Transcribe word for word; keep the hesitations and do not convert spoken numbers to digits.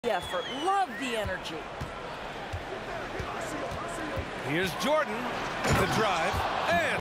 the effort. Love the energy. Here's Jordan with the drive. And